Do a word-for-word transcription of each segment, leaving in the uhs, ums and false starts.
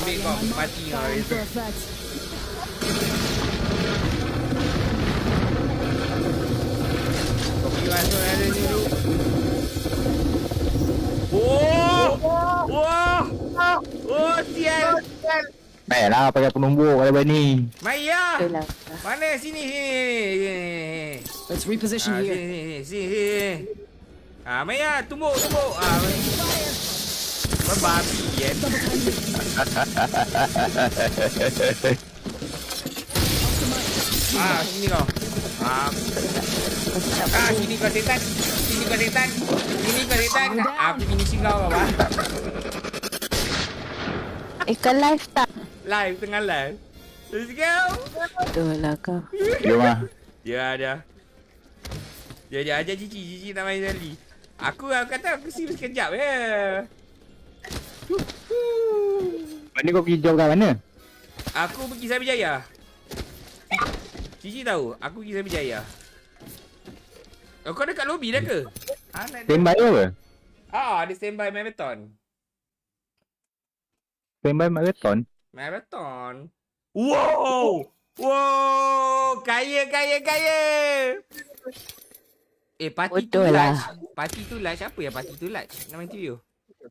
ambil kau mati kau itu. Kau pergi masuk ada ni dulu. Oh! Oh! Oh, sial! Baiklah pakai penumbuk kalau berani. Maya! Mana sini sini. Let's reposition ah, here. Sini sini sini. sini. Ah, Maya, tumbuk tumbuk. Ah, babi ya. Ah, sini kau. Ah. Ah, sini kau setan. Sini kau setan. Sini kau setan. Aku finishing kau apa? Ikan live tak? Live tengah live. Let's go. Betul lah kau. Jom lah. Ya ada. Dia dia aja cici cici tak main sekali. Aku aku kata aku sini sekejap ya. Mana kau pergi job kat mana? Aku pergi Sarijaya. Cici tahu, aku pergi Sarijaya. Oh, kau dekat lobby dah ke? Ha, Standby apa? Ah, ada standby marathon. Standby marathon? Marathon. Wow! Wow! Kaya, kaya, kaya! Eh, party tu large. Party tu large. Apa ya party tu large? Nak main T V tu?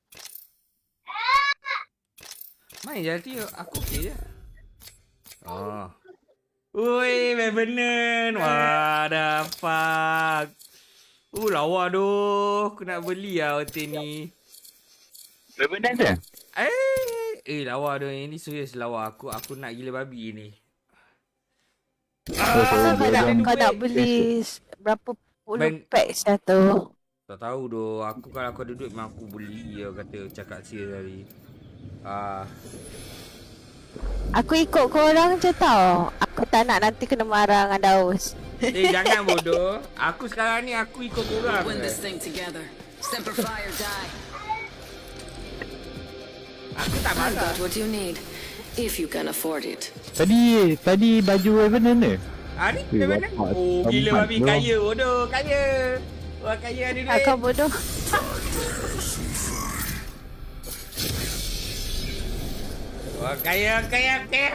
Main je T V. Aku okey je. Oh. Ui, Revenant. What the fuck? Uh, lawa tu. Aku nak beli lah hotel ni. Revenant ke? Eh, eh lawa tu. Ini serius lawa. Aku aku nak gila babi ni. Ah, kau, nak, kau nak beli berapa puluh pack satu? Tak tahu doh. Aku kalau aku ada duit memang aku beli. Dia kata cakap sia tadi. Ah. Aku ikut korang je tau. Aku tak nak nanti kena marah dengan Daus. Eh jangan bodoh. Aku sekarang ni aku ikut korang. Win this thing together. Semper Fi or die. Aku tak marah. What you need if you can afford it. Tadi tadi baju Revenant ni? Ah ni Revenant. Oh gila babi kaya bodoh, kaya. Wah kaya ada duit. Kau bodoh. Wah kaya kaya kaya.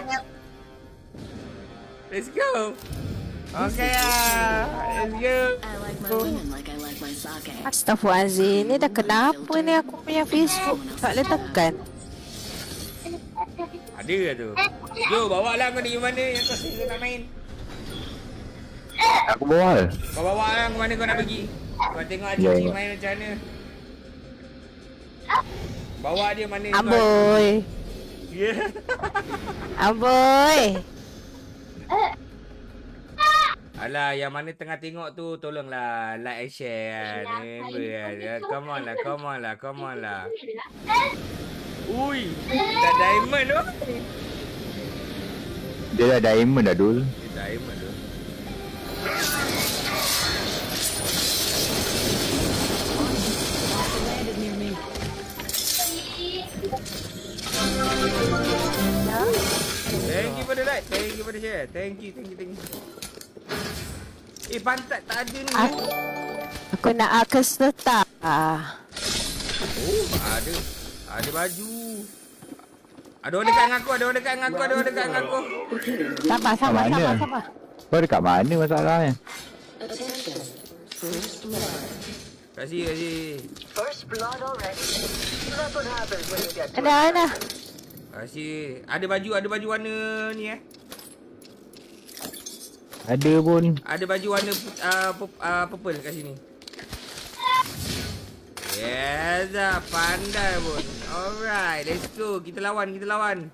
Let's go. Okay let's go. Astaghfirullahaladzim. Ni dah kenapa ni aku punya Facebook tak boleh tekan. Ada lah tu. Jo bawa lah kau ni mana yang kau suka nak main. Aku bawa lah. Kau bawa lah ke mana kau nak pergi. Kau tengok Cici yeah. main macam mana. Bawa dia mana. Amboi. Ya. Yeah. Amboi. Alah, yang mana tengah tengok tu tolonglah like and share kan. Member kan. Come on lah, come on lah, come on lah. Ui, dah diamond tu. Dia dah diamond dah dul. Dia diamond tu. Thank you for the like, thank you for the share. Thank you, thank you, thank you. Eh, pantat tak ada ni. Aku, aku nak akes letak. Oh, ada. Ada baju. Ada orang dekat dengan aku, ada orang dekat dengan aku, ada orang dekat dengan aku. Sabar, sabar, sabar, sabar. Kau dekat mana masalahnya? Kasih, kasih. Ada, ada. Kasih. Ada baju, ada baju warna ni eh. Ada pun. Ada baju warna uh, uh, purple kat sini. Yes, dah pandai pun. Alright, let's go. Kita lawan, kita lawan.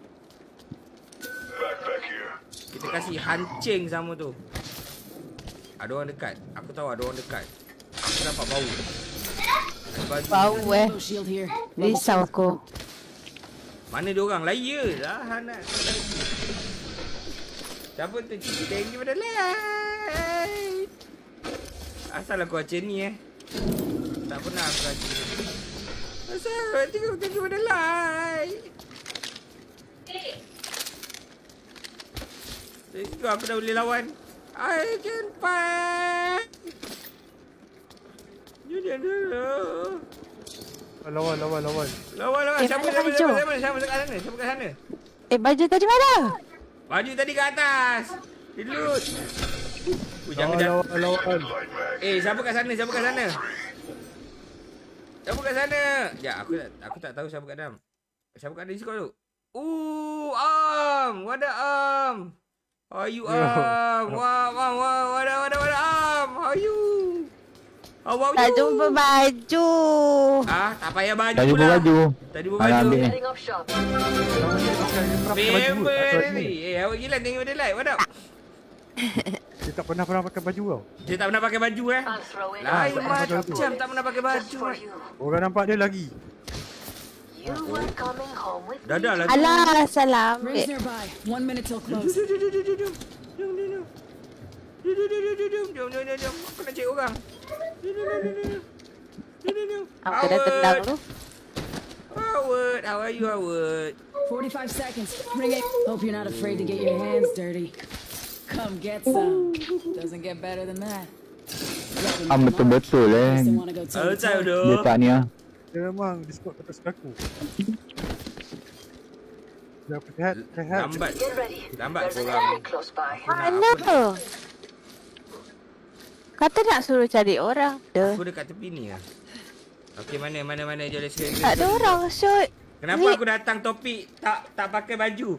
Kita kasih hancing sama tu. Ada orang dekat. Aku tahu ada orang dekat. Aku nampak bau. Baju. Bau eh. Risau aku. Mana dia orang? Layer lah Hana. Siapa tu Cici? Thank you for the like. Asal aku macam ni eh. Tak pernah aku rasa. Asal thank you, thank you for the like. Let's go, aku dah boleh lawan. I can fight. You don't know. Lawan, lawan, lawan. Lawan, lawan. Eh, Siapa, mana siapa, baju? siapa, siapa, siapa kat sana? Siapa kat sana? Eh, baju tadi mana? Baju tadi kat atas. Dia loot. Oh, jangan, Lawan, jangan. lawan, lawan. Eh, siapa kat sana? Siapa kat sana? Siapa kat sana? Ya, aku tak, aku tak tahu siapa kat dalam. Siapa kat Discord tu? Ooh, Am. What the Am? How are you, Am? Wow, wow, wow. What the, what the, what the, Am? How are you? How about Tak you? jumpa baju. Ah, tak payah baju Tak jumpa lah. baju. Tak jumpa Alah, baju. ambil ni. Setting up shop. Member ni. Eh, awak gila tengok dia like. What up? Dia tak pernah pernah pakai baju tau. Dia tak pernah pakai baju eh. I'll throw in Lain whatever macam tak pernah pakai baju. just for you. Orang nampak dia lagi. You were coming home with Dah me. dah lah. Alah, salah Rings ambil. nearby. One minute till Jom, close. jom, jom, jom, jom, jom. Jom, jom, jom. Jom, jom, jom, jom, jom, jom, jom, jom, jom. Aku nak cek orang. Jom, jom, jom, jom, jom. Jom, jom, jom. Aku dah tendang tu. Howard, how are you, Howard? forty-five seconds. Ring it. Hope you're not afraid to get your hands dirty. Come get some. Doesn't get better than that. Ah, betul-betul eh. Still wanna go Halo, toe-to-toe? Cai, Dia duk. tak ni ah. Dia memang Discord kata sukaku. Dah rehat, rehat. Lambat. Get ready. Lambat There's an korang. enemy close by. Mana tu? Kata nak suruh cari orang. Dah. Aku dekat tepi ni lah. Okey, mana, mana, mana. Jom, let's go. Tak ada orang. So, Kenapa ni- aku datang topik tak tak pakai baju?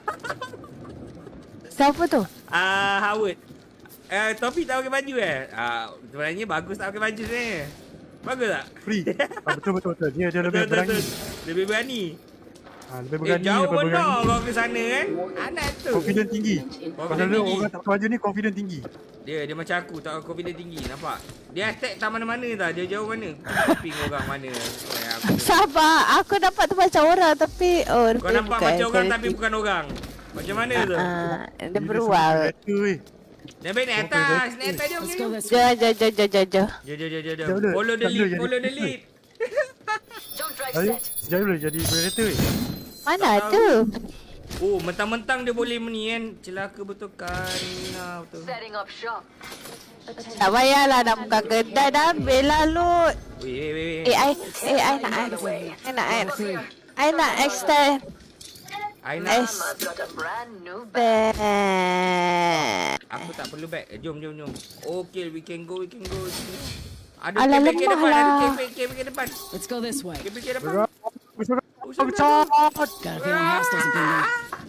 siapa tu? Ah, Howard. Eh, topik tak pakai baju eh? Ah, sebenarnya bagus tak pakai baju sebenarnya. Bagus tak? Free. Ah, betul, betul, betul. Dia, dia lebih Betul, betul, berani. betul. Lebih berani. Ha, lebih Eh, berani, jauh lebih benar berani. kau ke sana kan? Anak tu. Confident tinggi. Confident Pasal dia tinggi. orang tak pakai baju ni confident tinggi. Dia dia macam aku, tak confident tinggi, nampak? Dia attack tak mana-mana tau. Dia jauh mana? Ping orang mana. Oh, ya, aku. Sabar. Aku dapat tu macam orang tapi... Oh, Kau nampak macam orang tapi bukan orang. Macam mana tu? Ah, dia Dia beruang. semua hacker, weh. Dia baik naik atas. Naik atas jom. Let's Jom, go jom. this way. Jom, jom, jom, jom, jom, jom. Jom, jom, jom, jom, jom. Sekejap dulu, Follow the sekejap lead. dulu Follow the jadi- lead. Jump drive Jadi, set. sejak dulu jadi predator, weh. Mana Tak tu? Oh, mentang-mentang dia boleh ni kan. Celaka betul kan. Nah, betul. Setting up shop. Tak payahlah nak buka kedai dah. Ambil lah loot. Weh, weh, weh, weh. Eh, I, eh, I nak, I, I nak, I nak, I nak extend. I nak. Ex- I've got a brand new bag. Bag. Aku tak perlu back. Eh, jom, jom, jom. Okay, we can go, we can go. We can go. Ada Alah, K P K lemah depan, ada lah. K P K depan. Let's go this way. K P K depan. Gerak. Gerak. Oh, sana. Got a feeling hostiles have been there.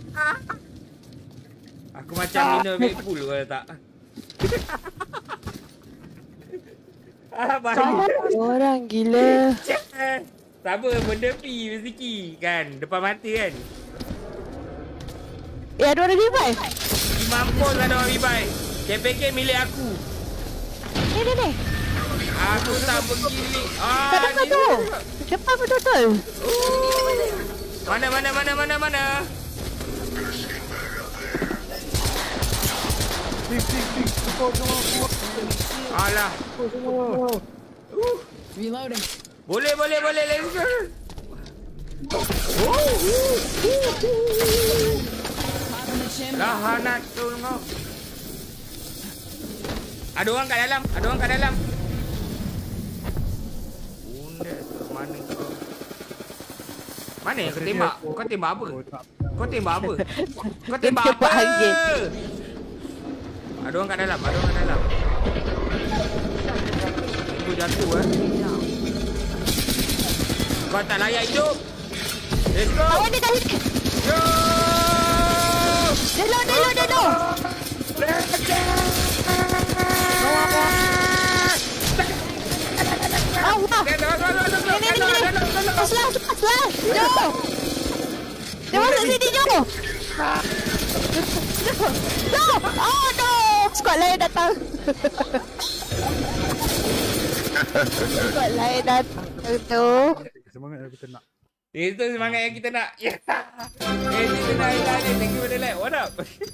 Aku macam minum Red Bull kalau tak. Ah, bahaya. Orang gila. Tak apa, benda pi rezeki kan. Depan mata kan. Eh, ada orang revive. Mampus ada orang revive. K P K milik aku. Ni, ni, ni. Aku tak bergilik. Ah, Tak dapat ni. tu. Depan betul-betul. Oh. Mana, mana, mana, mana, mana. Tik, tik, tik. Support semua, support. Alah. Support semua. Uh. Reloading. Boleh, boleh, boleh. Let's go. Oh. Pop in the chin. Lah, hanat tu kau. Ada orang kat dalam. Ada orang kat dalam. Bunda tu mana kau? Mana yang kau tembak? Kau tembak apa? Oh, tak. Kau tembak apa? Kau tembak Dia apa? panggil. Ada orang kat dalam. Ada orang kat dalam. Itu jatuh eh. Kau tak layak hidup. Let's go. Awak ni kat sini. Go. Delo, delo, delo. Allah. Ni, ni, ni, ni. Selah, selah, selah. Jom. Dia masuk sini, jom. Jom. Jom. Oh, no. Squad lain datang. Squad lain datang tu. Semangat yang kita nak. Itu semangat yang kita nak. Ya. Eh, kita nak hilang ni. Thank you for the like. What up?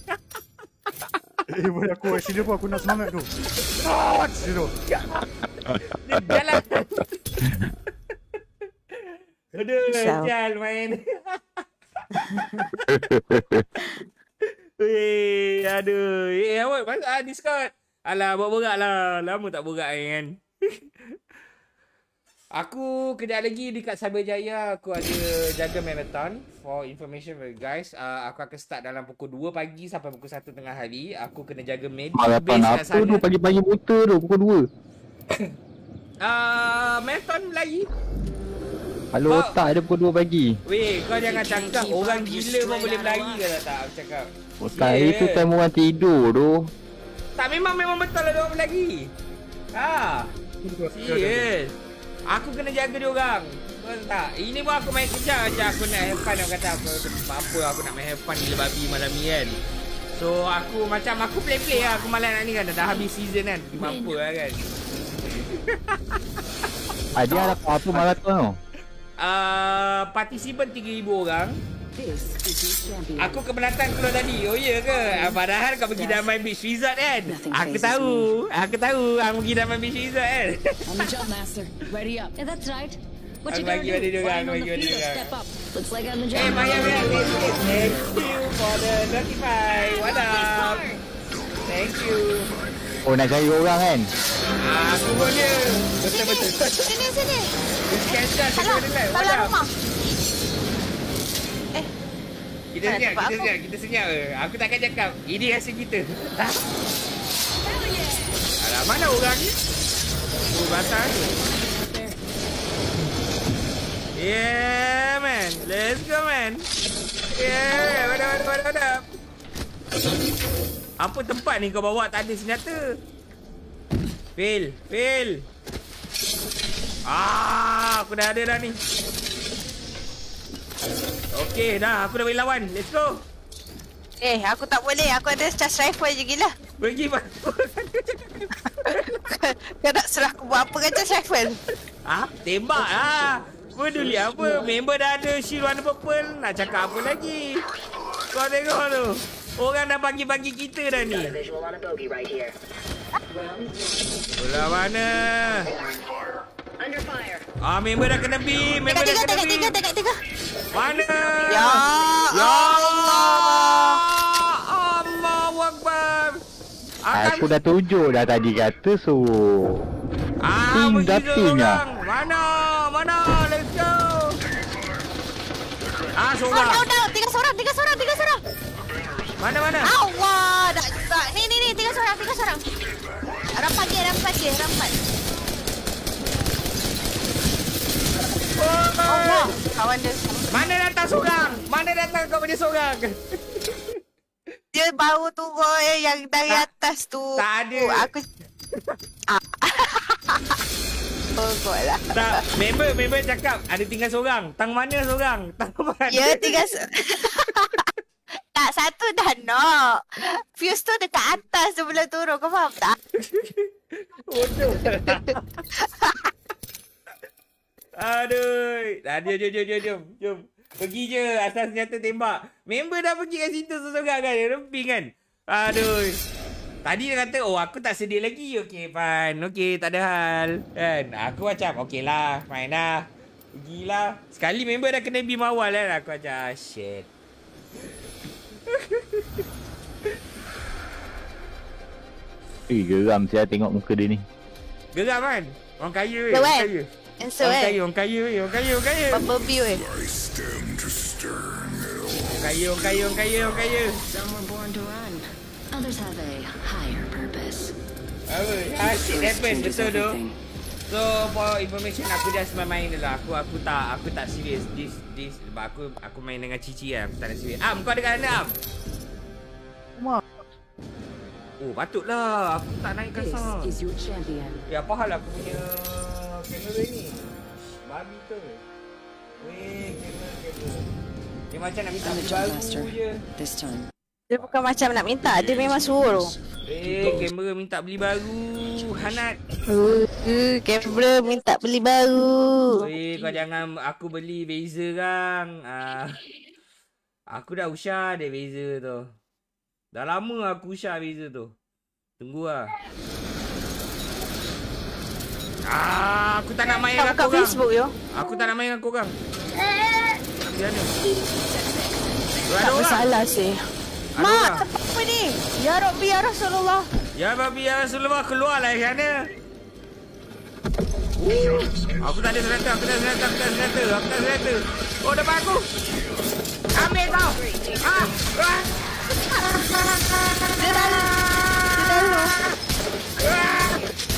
Eh, boleh aku actually pun aku nak semangat tu. Ah, zero. Dia jalan. Aduh, Risau. jal main. Weh, aduh. Eh, awak masuk ah, Discord. Alah, buat borak lah. Lama tak borak kan. Aku kejap lagi dekat Cyberjaya. Aku ada jaga marathon. For information for you guys. Uh, aku akan start dalam pukul dua pagi sampai pukul satu tengah hari. Aku kena jaga medic Marathon base kat apa sana. tu pagi-pagi buta tu pukul dua. uh, marathon lagi. Kalau Kau- otak ada pukul dua pagi. Weh, kau jangan cakap orang gila pun boleh berlari ke tak, tak? Aku cakap. Otak Yeah. itu time orang tidur tu. Tak, memang memang betul lah diorang berlari. Ha. Serius. Aku kena jaga diorang. Betul tak? Ini pun aku main kejap je. Aku nak have fun. Aku kata aku apa aku nak main have fun gila babi malam ni kan. So aku macam aku play-play lah. Aku malam nak ni kan. Dah habis season kan. Mampu lah kan. Ah, dia ada apa marathon tu? Uh, partisipan tiga ribu orang. This is your champion. Aku keberatan keluar tadi. Oh ya ke? Ah, padahal kau pergi Damai Beach Resort kan? Nothing Aku phases tahu. Aku tahu aku pergi Damai Beach Resort kan? I'm the jump master. Ready up. Yeah, that's right. What Aku you gonna bagi do? pada dia orang, Flying aku on bagi the pada field, dia orang. step up. Looks like I'm the Eh, jump Maya, master. Maya, thank you for the notify. What up? Thank you. Oh, nak cari orang kan? Ah, aku pun dia. Betul-betul. Sini, sini. It's cancel. Kita Salah, kena live. What salah up? rumah. Eh, Kita senyap, tempat kita aku. senyap, kita senyap. Aku takkan cakap. Ini rasa kita. Alah, mana orang ni? Oh, batal tu. Yeah, man. Let's go, man. Yeah, what up, what up, what up? Apa tempat ni kau bawa tak ada senjata? Fail, fail. Ah, aku dah ada dah ni. Okey, dah aku dah boleh lawan. Let's go. eh, aku tak boleh. Aku ada charge rifle je gila. Pergi pak. Kau nak suruh aku buat apa dengan charge rifle? Ah, tembak lah. Peduli apa? Member dah ada shield warna purple. Nak cakap apa lagi? Kau tengok tu. Orang dah bagi-bagi kita dah ni. Bola mana? Ah, member dah kena beam. Member Tengok dah tiga, kena tengok tiga, beam. tengok tiga. Mana? Ya Ya Allah. Allahu Akbar. Akan Aku dah tunjuk dah tadi kata so. Ah, Tim begitu dah tim lah. orang. Mana? Mana? Let's go. Ah, Oh, seorang. down, down. Tiga seorang, tiga seorang, tiga seorang. Mana mana? Allah, dah juga. Ni, ni, ni. Tiga seorang, tiga seorang. Rapat je, rapat je, rapat. Oh, Allah, kawan dia. mana datang seorang? Mana datang kau punya seorang? Dia baru turun eh, yang dari Tak- atas tu. tak ada. Oh, aku... Ah. Oh, kau lah. Tak, member member cakap ada tinggal seorang. Tang mana seorang? Tang mana? Ya, tiga... se- tak, satu dah knock. Fuse tu dekat atas sebelum turun. Kau faham tak? Bodoh. Aduh. Dah, jom, jom, jom, jom, jom. Jom. Pergi je asal senjata tembak. Member dah pergi kat situ seorang kan. Dia remping kan. Aduh. Tadi dia kata, oh aku tak sedia lagi. Okey, fine. Okey, tak ada hal. Kan? Aku macam, okey lah. Main lah. Pergilah. Sekali member dah kena beam awal kan. Aku macam, ah, shit. Eh, geram saya tengok muka dia ni. Geram kan? Orang kaya weh. Geram. Orang kaya. Answer Orang eh. kaya, orang kaya weh. Orang kaya, orang kaya. Bumblebee eh. Orang kaya, orang kaya, orang kaya, orang kaya. Some were born to run. Others have a higher purpose. Apa? Ah, shit happen. Changes Betul tu. everything. So, for information, aku just main-main je lah. Aku aku tak aku tak serius. This this sebab aku aku main dengan Cici kan. Aku tak ada serius. Am, kau ada kat mana Am? Rumah. Oh, patutlah. Aku tak naik This kasar. is your champion. Ya, apa hal aku punya kamera ni? Babi ke? Weh, kamera, kamera. Dia macam nak minta I'm the beli jump baru master. je. This time. Dia bukan macam nak minta. Dia memang suruh. Eh, kamera minta beli baru. Hanat. Uh, kamera minta beli baru. Weh, kau jangan aku beli Razer kan. Ah, aku dah usah deh Razer tu. Dah lama aku usah Razer tu. Tunggu lah. Ah, aku tak nak main Tak dengan buka korang. Facebook yo. Aku tak nak main dengan korang. Macam mana? Dua ada Tak orang. masalah sih. Ada Mak, orang. apa ni? Ya Rabbi, ya Rasulullah. Ya Babi ya Rasulullah, keluarlah dari sana. Aku tak ada senjata, aku tak ada senjata, aku tak ada senjata, aku tak ada senjata. Oh, depan aku. Ambil kau. Ah. Ah. Dia dah Dia dah Ah.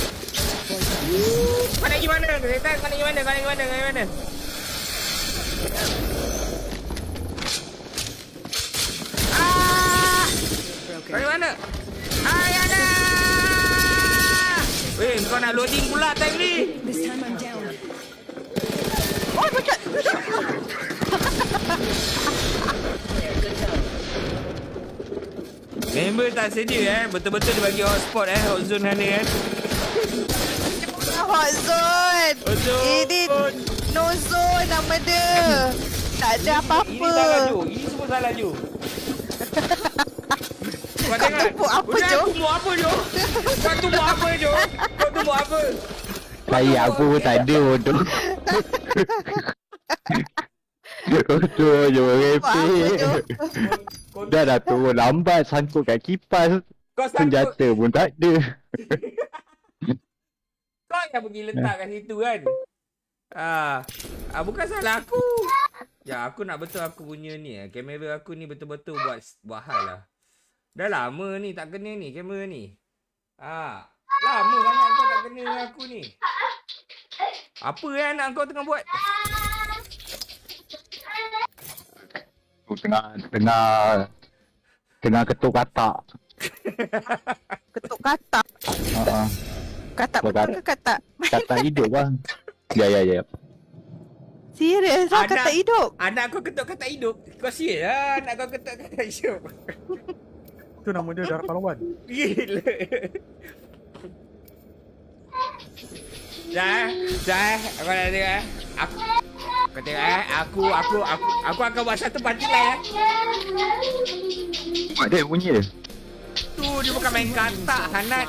Kau nak pergi mana? Setan, kau nak pergi mana? Kau nak pergi mana? Kau nak pergi mana? Ah! Kau pergi mana? Ayana! Weh, kau nak loading pula time ni. This time I'm down. Oh my god. Member tak sedia eh. Betul-betul dia bagi hotspot eh. Hot zone sana eh. Hot zone. Hot zone. Ini no zone nama dia. Tak ada apa-apa. Ini salah Jo. Ini semua salah Jo. Kau Kau tengok. tumbuk apa, Udah, Jo? aku buat apa Jo? Kau tu buat apa Jo? Kau tu buat apa? Saya aku pun tak ada bodoh. Bodoh je Buat apa, merepek. Jo? Dah dah turun lambat sangkut kat kipas. Kau sangkut. Senjata pun tak ada. Kau yang pergi letak kat situ kan? Ah, ah bukan salah aku. Ya, aku nak betul aku punya ni eh. Kamera aku ni betul-betul buat buat hal lah. Dah lama ni tak kena ni kamera ni. Ah, lama sangat kau tak kena dengan aku ni. Apa yang anak kau tengah buat? Aku tengah tengah tengah ketuk katak. Ketuk katak. Ha. Katak Betul. betul ke katak? Katak hidup bang. Ya ya ya. Serius lah Anak- katak hidup. Anak kau ketuk kata hidup. Kau serius lah anak kau ketuk kata hidup. Itu nama dia darah pahlawan. Gila. Dah, dah, aku nak tengok eh. Aku, kau tengok eh. Aku, aku, aku, aku akan buat satu punchline eh. Mak dia bunyi dia. Tu dia bukan main katak, Hanat.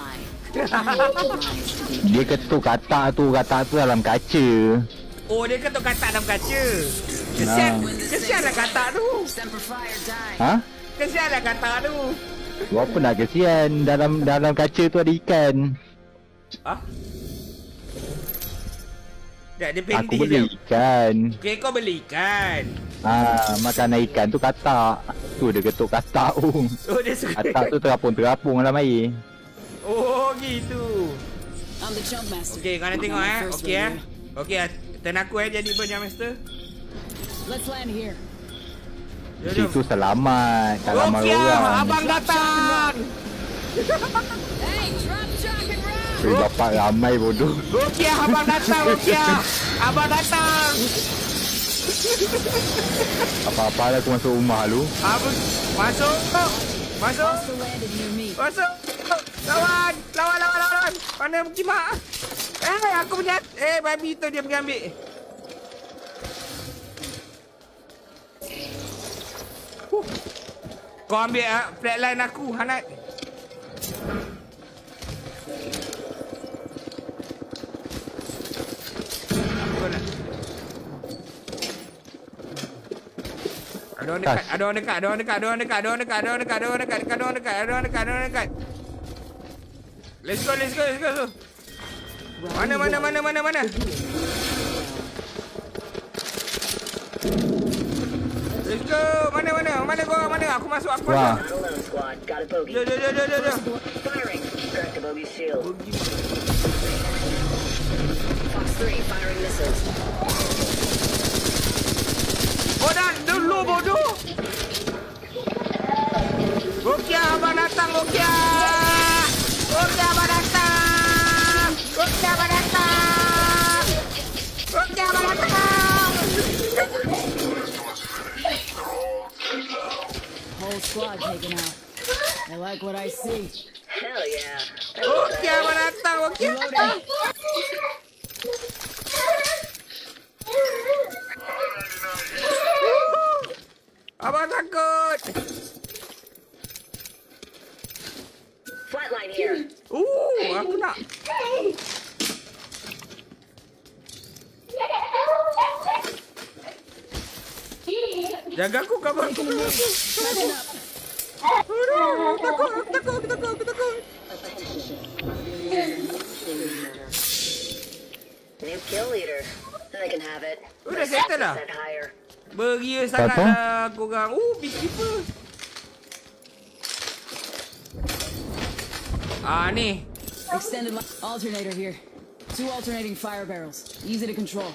Dia ketuk katak tu, katak tu dalam kaca. Oh, dia ketuk katak dalam kaca. Kesian, kesianlah katak tu. Semper Fi or die. Ha? Kesianlah katak tu. Apa nak kesian, dalam dalam kaca tu ada ikan. Ah? Tak, dia Aku pendek beli je. ikan. Okay, kau beli ikan. Ha, makanan ikan tu katak. Tu dia ketuk katak tu. Oh, dia suka. Katak tu terapung-terapung dalam air. Oh, gitu. I'm the jump master. Okay, kau nak tengok eh. Okay eh. Okay, turn aku eh jadi Jump Master. Let's land here. Jom, jom. Situ selamat. Tak lama Okey, orang. abang datang. Hey, drop, shock, and roll! Eh, bapak ramai bodoh. Okey, abang datang. Okey, abang datang. Apa-apa lah aku masuk rumah lu. Abang masuk. Masuk. Also landed near me. Masuk. Lawan. Lawan, lawan, lawan. Mana pergi mak? Eh, aku punya. Eh, babi tu dia pergi ambil. Huh. Kau ambil uh, flatline aku, Hanat. Apa nak? Ada orang dekat, ada orang dekat, ada orang dekat, ada orang dekat, ada orang dekat, ada orang dekat, ada orang dekat, ada orang dekat, ada orang dekat, ada orang dekat. Let's go, let's go, let's go. Mana, mana, mana, mana, mana? Let's go. Mana, mana, mana kau, mana? Aku masuk, aku Wah. masuk. Alone squad, got a bogey. Jom, jom, jom, jom, jom, jom. Firing. Crack the bogey shield. Pergi. Fox three firing missiles. Oh, dah dulu bodoh. Okey, abang datang, okey. Okey, abang datang. Okey, abang datang. Okey, abang datang. Whole squad taken out. I like what I see. Hell yeah. Okey, abang datang, okey. Reloading. Abang takut. Flatline here. Uh, aku nak. Jaga aku, kabar aku. Catching up. Aduh, takut, aku takut, aku takut, aku takut. New kill leader. Then they can have it. Udah settle dah. Set higher. Beria sangatlah korang. Oh, peacekeeper. Ah, ni. Extended li- alternator here. Two alternating fire barrels. Easy to control.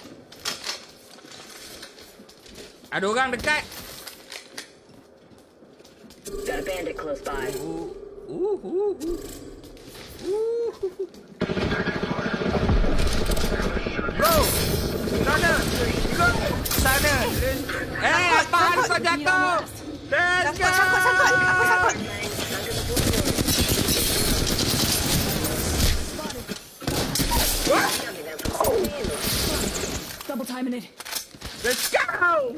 Ada orang dekat. Got a bandit close by. Uh, uh, uh, uh. Uh. Go! Sana! Go! Sana! Eh, apaan kau jatuh? Let's go! Sangkut, sangkut, sangkut. Aku sangkut. Double timing it. Let's go!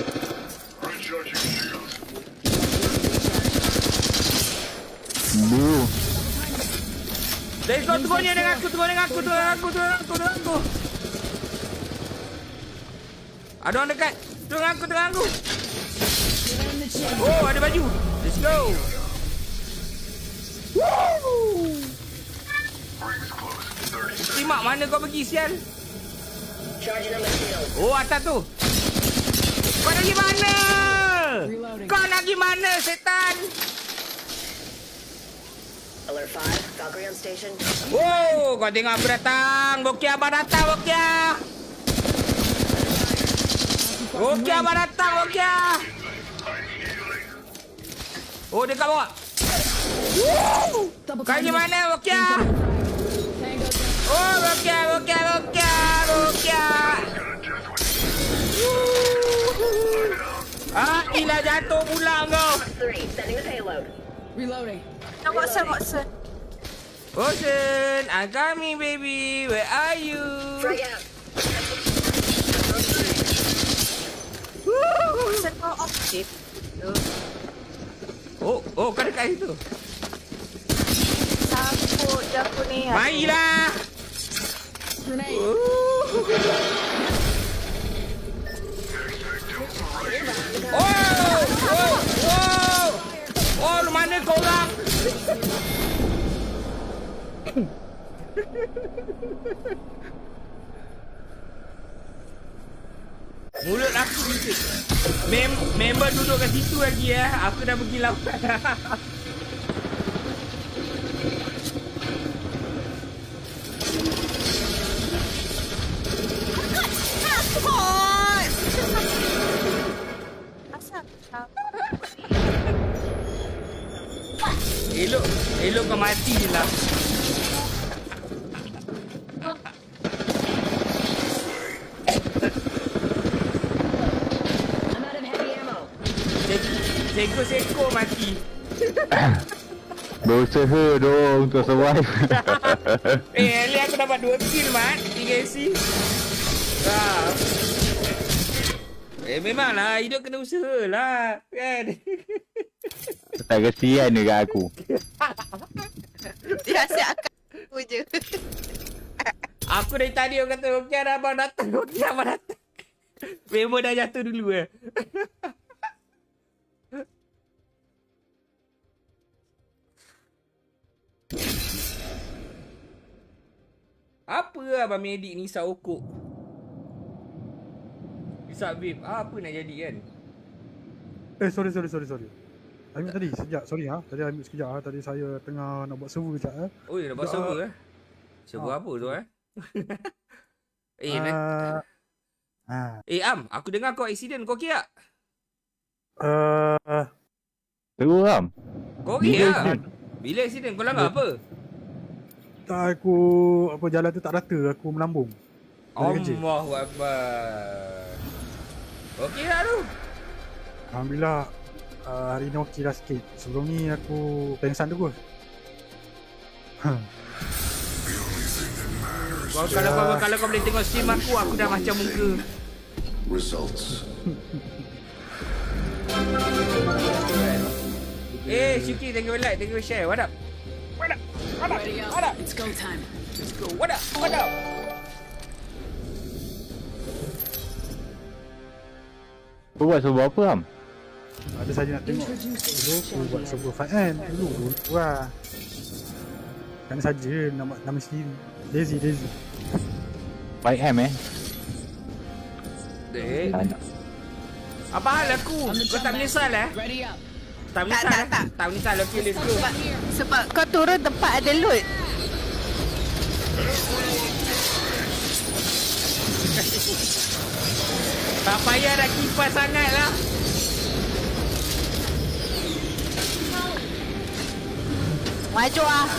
Blue. Let's go, tunggu ni dengan aku, tunggu dengan aku, tunggu dengan aku, tunggu dengan aku, tunggu dengan aku. Ada orang dekat. Tunggu dengan aku, tunggu dengan aku. In the chin. Oh, ada baju. Let's go. Woo! Simak mana kau pergi, sial? Charging on my shield. Oh, atas tu. Kau nak pergi mana? Reloading. Kau nak pergi mana, setan? Alert five. Valkyrie on station. Oh, kau tengok apa datang. Bokia abang datang, Bokia. Bokia abang datang, Bokia. Oh, dekat bawah. Woo! Double Kau pergi timing it. mana, Bokia? Tango down. Oh, Bokia, Bokia, Bokia, Bokia. Ah, gila jatuh pula kau. Three. Setting the payload. Reloading. Nak Watson, Watson. Ocean, I'm coming, baby. Where are you? Frag out. Watson kau off shift. Oh, oh, kau dekat situ. Sangkut je aku ni. Marilah. Grenade. Oh, oh, oh. Oh, lu mana kau orang? Mulut aku bising. Mem member duduk kat situ lagi ya. Aku dah pergi lawan. Hot! Asal kau? Elok, elok kau mati je lah. I'm out of heavy ammo. Seko-seko mati. Berusaha dong untuk survive. Eh, Ali aku dapat dua kill, Mat. tiga C. Ah. Eh, memanglah hidup kena usaha lah. Kan? Tak kesian dekat aku. Dia asyik akan aku je. Aku dari tadi orang kata, okey ada abang datang, okey abang datang. Memang dah jatuh dulu eh. Apa abang medik ni isap okok? Isap vape. Apa nak jadi kan? Eh, sorry, sorry, sorry, sorry. Ambil tadi, sekejap, sorry ha. Tadi ambil sekejap ha. Tadi saya tengah nak buat server sekejap eh. Oh, nak buat server eh? Server apa tu eh? eh, uh, Uh, ah. eh, Am, aku dengar kau accident, kau okey tak? Uh, Terus Ram. Kau okey Bila tak? accident? Bila accident? Kau langgar apa? tak aku, apa jalan tu tak rata, aku melambung. Dari kecil. Allahu Akbar. Okey tak tu? Alhamdulillah, uh, hari ni okey lah sikit. Sebelum ni aku pengsan terus. Kau kalau kau kalau kau boleh tengok stream aku, aku dah macam muka. Results. Eh, Syuki, thank you for like, thank you for share. What up? What up? What up? Ready up. What up? It's go time. Let's go. What up? What up? Kau buat server apa Ram? Ada saja nak tengok. Dulu aku buat server five kan. Dulu, dulu lah. Kan saja nak buat nama sendiri. Lazy, lazy. Baik ham eh. Eh, Tak nak. apa hal aku? Kau tak menyesal eh? Ready up. Tak menyesal tak, eh? tak. Tak menyesal, okay, let's go. Sebab, sebab kau turun tempat ada loot. Tak payah dah kipas sangat lah. Maju ah.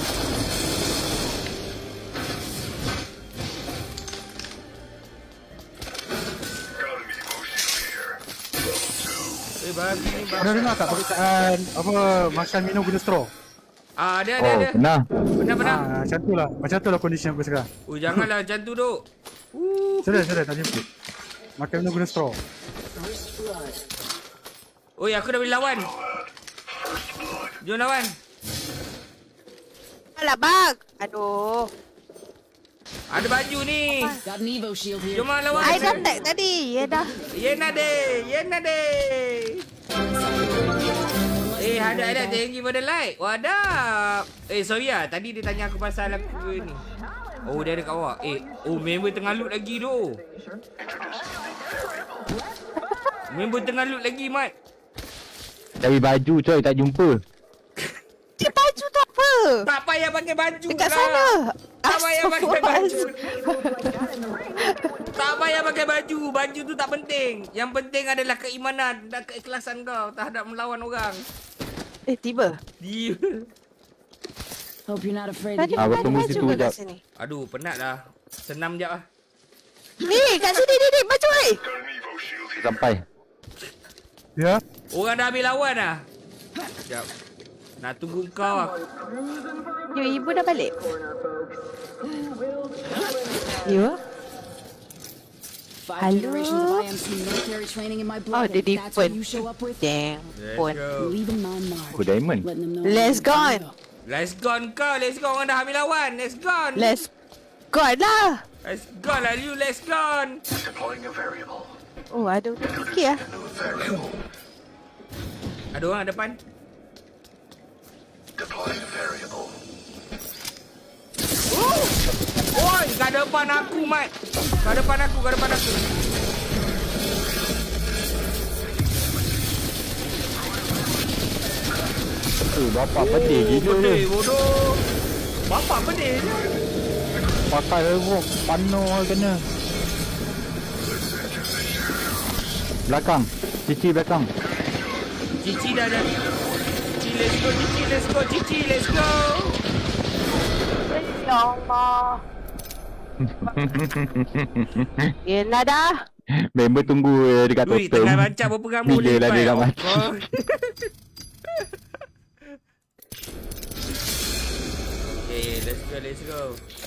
Eh, babi ni babi. Pernah dengar tak perkataan apa makan minum guna straw? Ah, ada, ada, Oh, ada. pernah. Benar, benar. Ah, macam tu lah. Macam tu lah kondisi aku sekarang. Oh, janganlah macam tu, Duk. Uh. Serius, serius tak jemput. Makan minum guna straw. Oi, aku dah boleh lawan. Jom lawan. Alah bang. Aduh. Ada baju ni. Got an Evo shield here. Jom lah lawan. I dah tag tadi. Ya dah. Yenade, Yenade. Eh, ada ada thank you for the like. Wadah. Eh, sorry ah. Tadi dia tanya aku pasal aku ni. Oh, dia ada kat bawah. Eh, oh member tengah loot lagi tu. Member tengah loot lagi, Mat. Cari baju coy, tak jumpa. Dia baju tu apa? Tak payah pakai baju Dekat lah. sana. Tak payah pakai baju. Astagfirullahaladzim. Tak payah pakai baju. Baju tu tak penting. Yang penting adalah keimanan dan keikhlasan kau terhadap melawan orang. Eh, tiba. Dia. Hope you're not afraid to Tadi get Aku ada tunggu baju situ ke sekejap. kat sini? Aduh, penat lah. Senam jap lah. Ni, kat sini ni, ni. Baju ni. Sampai. Ya? Orang dah habis lawan lah. Sekejap. Nak tunggu kau lah. Yo, ibu dah balik. Yo. five Hello? generations of I M C military training in my Oh, blood. the and that's what different. you show up with. Damn. Let's Pun. go. Leaving my mark. Oh, diamond. Letting them know. Let's I'm go. gonna Let's go kau. Let's go. Orang dah habis lawan. Let's go. Let's go lah. Let's go lah you. Let's go. Deploying a variable. Oh, ada okey ah. New variable. Ada orang depan. Deploying a variable. Oh! Oi, kat depan aku, Mat. Kat depan aku, kat depan aku. Eh, bapak pedih gila Pedih, tu. bodoh. Bapak pedih je. Pakai rock, pano kena. Belakang. Cici belakang. Cici dah dah. Cici, let's go. Cici, let's go. Cici, let's go. Ya Allah. Yelah dah. Member tunggu eh, dekat Ui, totem. tengah baca berapa kamu Bila lah dia nak mati. Oh. Okay, let's go, let's go.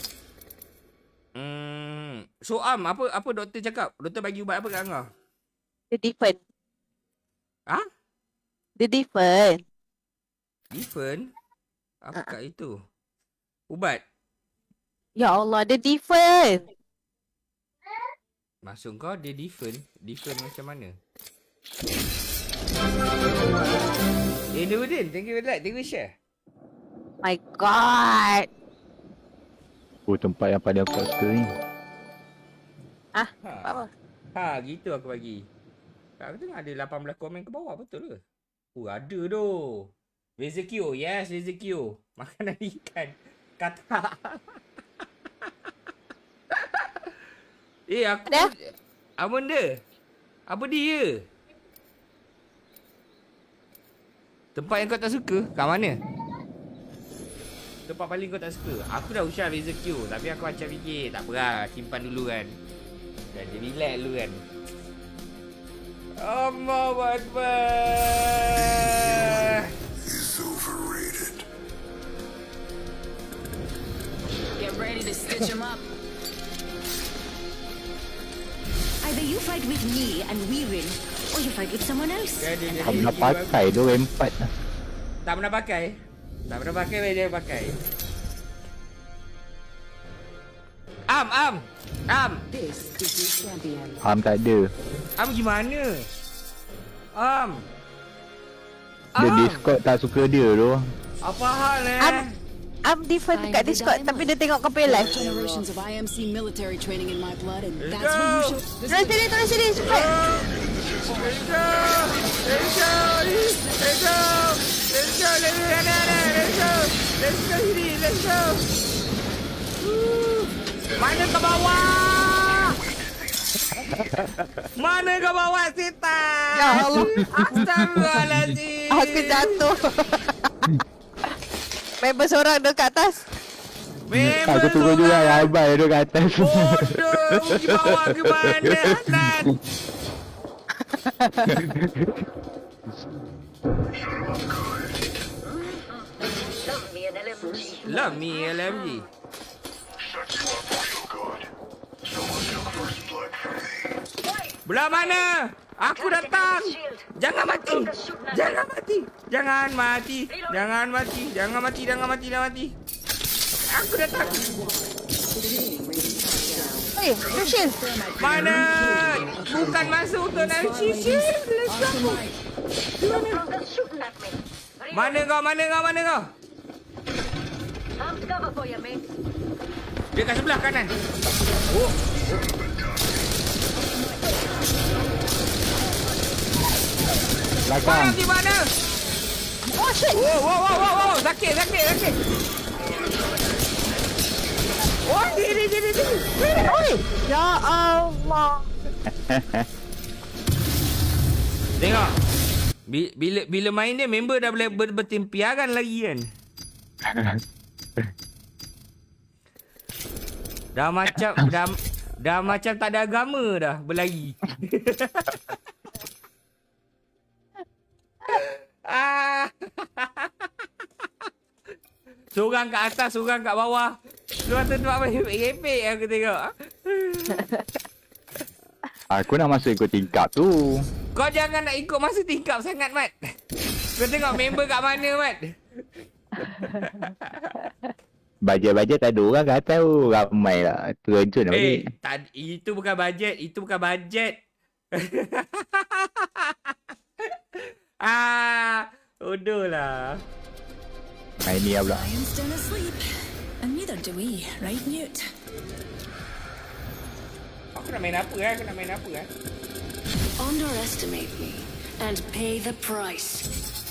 Hmm. So, Am, apa apa doktor cakap? Doktor bagi ubat apa kat kau? The different. Ha? The different. Different? Apa kat itu? Ubat? Ya Allah, the different. Maksud kau dia different? Different macam mana? Eh, Nuruddin, thank you for that. Thank you share. My God. Oh, tempat yang paling aku suka ni. Ah, Ha. apa? Ha, gitu aku bagi. Aku tengok ada lapan belas komen ke bawah, betul ke? Oh, ada tu. Vezekio, yes, Vezekio. Makanan ikan. Kata. eh, aku... Ada? Apa benda? Apa dia? Tempat yang kau tak suka? Kat mana? Tempat paling kau tak suka? Aku dah usah Vezekio. Tapi aku macam fikir, tak apa lah. Simpan dulu kan. Dan dia relax dulu kan. Allahu Akbar. Is overrated. Get ready to stitch him up. Either you fight with me and we win, or you fight with someone else. Dia, dia, dia, Tak dia, pernah dia, pakai tu empat. Tak pernah pakai. Tak pernah pakai, dia pakai. Am, Am. Am. This is your champion. Am tak ada. Am gimana? Am. Dia Am. Discord tak suka dia tu. Apa hal eh? Am. I'm different dekat Discord tapi dia tengok kau punya live. Generations of I M C military training in my blood, and Let's that's what you go. should. Terus sini, terus sini, cepat. Let's go! Let's go! Let's go! Let's go! Let's go! Let's go! Let's go sini! Let's go! Mana ke bawah? Mana ke bawah Sita? Ya Allah. Astagfirullahaladzim. Aku jatuh. Member seorang dekat atas. Member Aku tunggu juga ya Abai duduk kat atas. Bodoh, pergi bawah ke mana Hanan? Love me an L M G. Love me L M G. Belah mana? Aku datang. Jangan mati. Jangan mati. Jangan mati. Jangan mati. Jangan mati. Jangan mati. Jangan mati. Aku datang. Oi, Rachel. Mana? Bukan masuk untuk nak shield. Let's go. Mana kau? Mana kau? Mana kau? I'm cover for you, mate. Dia kat sebelah kanan. Oh. Belakang. Di mana? Oh shit. Oh, wow, wow, wow, wow. Sakit, sakit, sakit. Oh, diri, diri, diri. Oi. Ya Allah. Tengok. Bila bila main dia, member dah boleh ber, bertempiaran lagi kan. Dah macam dah dah macam tak ada agama dah berlari. Ah. Seorang kat atas, seorang kat bawah. Seorang tu buat repek-repek aku tengok. Aku nak masuk ikut tingkap tu. Kau jangan nak ikut masa tingkap sangat, Mat. Kau tengok member kat mana, Mat. Bajet-bajet tak ada orang kat atas tu. Ramai lah. Terjun lah Eh, balik. tak, itu bukan bajet. Itu bukan bajet. Ah, bodoh lah. Main ni lah pula. Lion's still asleep, and neither do we, right, Newt? Aku nak main apa eh? Aku nak main apa eh? Underestimate me and pay the price.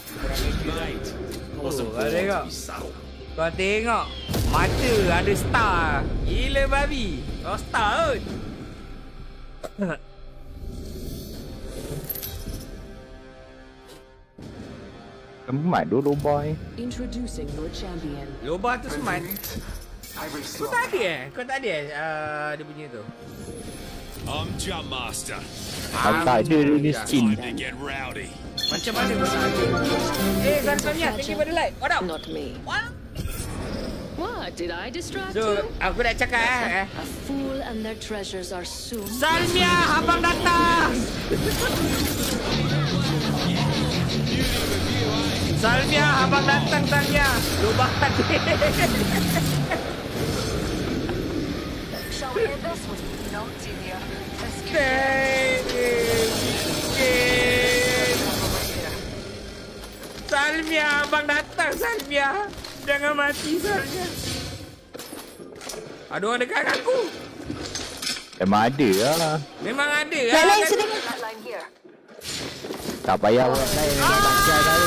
Oh, kau tengok. Kau tengok. Mata ada star. Gila babi. Kau star kot. Semat dulu boy. Introducing your champion. Lobah tu smart. Kau tak ada eh? Kau tak ada eh? Uh, dia punya tu. I'm Jump Master. Aku tak ada ni skin. Time to get rowdy. Macam mana kau tak ada? Eh, Sansamia, thank you for the like. What up? Not me. What? What? Did I distract So, you? aku nak cakap eh. A fool and their treasures are soon. Salmia, abang datang. Salmia, abang datang Salmia. Lubang tadi. Shall we hit this one? No, Celia. Salmia, abang datang Salmia. Jangan mati Salmia. Ada orang dekat aku. Memang ada lah. Memang ada Lain lah. lain sini. Line here. Tak payah orang lain. Memang baca tahu.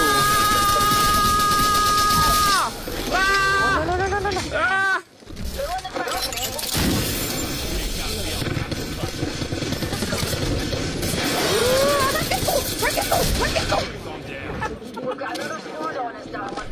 Ah! No no no no no. Ah! We've got another squad on us, darling.